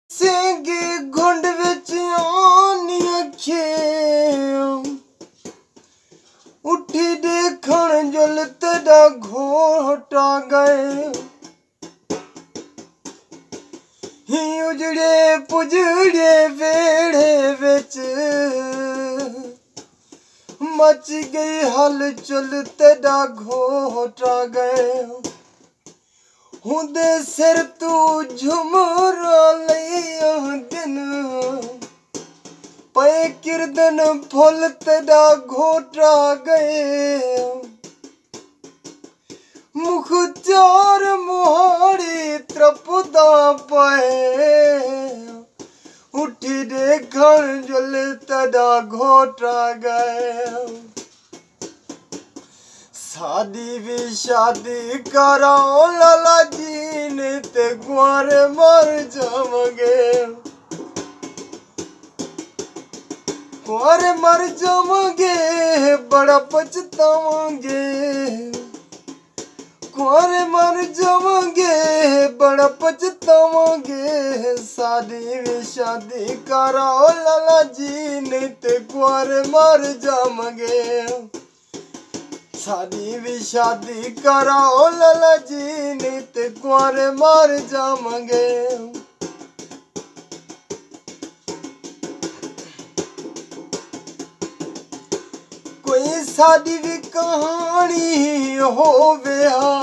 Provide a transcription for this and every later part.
ਸਿੰਘੀ ਘੁੰਡ ਵਿੱਚ ਆਉਣੀ ਅੱਖੀਂ ਉੱਠੀ ਦੇਖਣ ਜੁਲਤ ਦਾ ਘੋਟਾ ਗਏ ਹੀ ਉਜੜੇ ਪੁਜੜੇ ਵੇੜੇ ਵਿੱਚ मच गई हलचल तेरा घोटा गए हुंदे सिर तू झुमरा लिया दिन पे किरदन फुल तेरा घोटा गए मुख चार मुहाड़ी त्रपदा पाए उठी देखण जुल तदा घोटा गए शादी भी शादी कराओ लाला जी ने ते कुंवारे मर जावगे कुंवारे मर जावगे बड़ा पछतावगे कुंवारे मर जावगे बड़ा पछतावगे शादी भी शादी कराओ लाला जी नहीं ते कुंवारे मर जावगे शादी भी शादी कराओ लाला जी नहीं ते कुंवारे मर जावगे कोई साडी भी कहानी होवे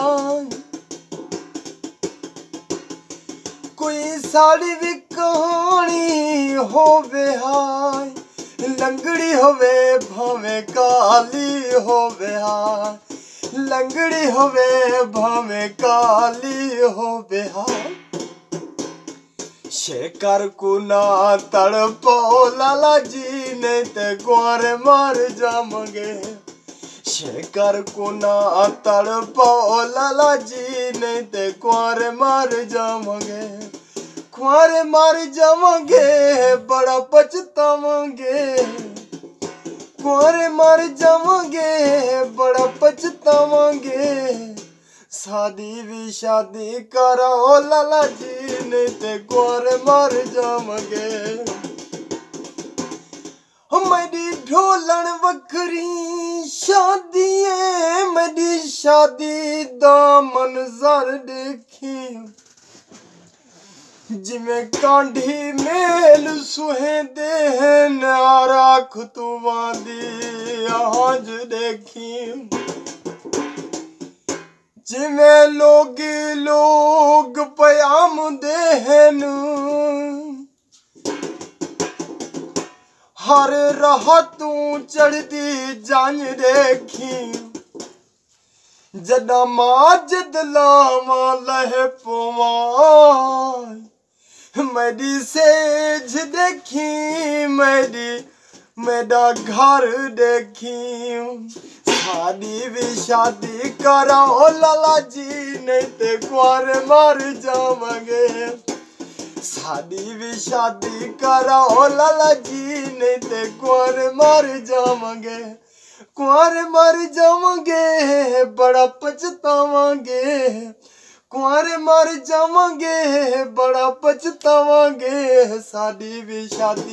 कोई साडी भी कहानी होवे लंगड़ी होवे भावे काली होवे लंगड़ी होवे भावे काली होवे शेकर को ना तड़पो लाला जी नहीं ते कुंवारे मर जावगे शेकर को ना तड़पो लाला जी नहीं ते कुंवारे मर जावगे कुंवारे मर जावगे बड़ा पछतावगे कुंवारे मर जावगे बड़ा पछतावगे शादी भी शादी कराओ लाला जी नहीं ते कुंवारे मर जावगे मेरी ढोलन वखरी शादी है मेरी शादी दा मंजर देखी जिमें कांढी मेल सुहेंदे नारा खुतुवा दी आज देखी जिमें लोग पयाम देहन हर राह तू चढ़ती जान देखी जदा माजद लावा लह पवा मेरी सेज देखी मेरा घर देखी शादी भी शादी कराओ लाला जी नहीं ते कुंवारे मर जावगे शादी भी शादी कराओ लाला जी नहीं ते कुंवारे मर जावगे कुंवारे मर जावगे बड़ा पछतावगे कुंवारे मर जावगे बड़ा पछतावगे शादी भी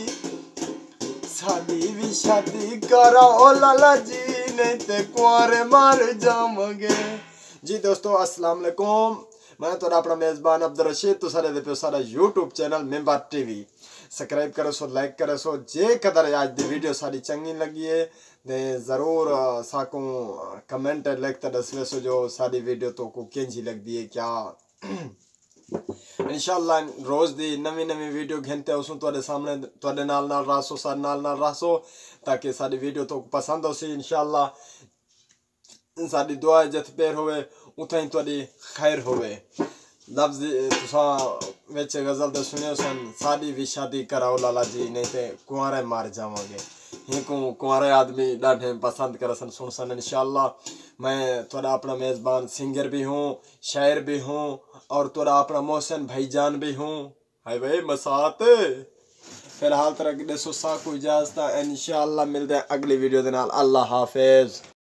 शादी कराओ लाला जी नहीं ते कुंवारे मर जावगे। जी दोस्तों अस्सलाम वालेकुम मैं तो अपना मेजबान अब्दुल रशीद तो सारे दे पे सारा YouTube channel member TV subscribe करो सो लाइक करो सो जे कदर आज दी वीडियो सारी चंगी लगी है ते जरूर साको कमेंट लिखते दसवे सो जो सारी वीडियो तो को केंजी लगदी है क्या इंशाल्लाह रोज दी नवी वीडियो घंटे उसु तोड़े सामने तोड़े नाल रासो सार नाल रासो ताकि सारी वीडियो तो पसंद हो सी इंशाल्लाह सारी दुआ जत पैर होवे उठाई तोड़ी खैर होवे लफ्ज तुसा वेच गजल दे सुनियो सन शादी भी शादी कराओ लाला जी नहीं ते कुंवारे मार जावगे ही को कुंवारे आदमी डाढे पसंद करसन सुन सन इंशाल्लाह मैं थोड़ा अपना मेजबान सिंगर भी हूँ शायर भी हूँ और थोड़ा अपना मोहसिन भाईजान भी हूँ हाय भाई मसात फिलहाल तरह की दसो सा को इजाजत इंशाल्लाह मिलते हैं अगली वीडियो दे नाल अल्लाह हाफिज।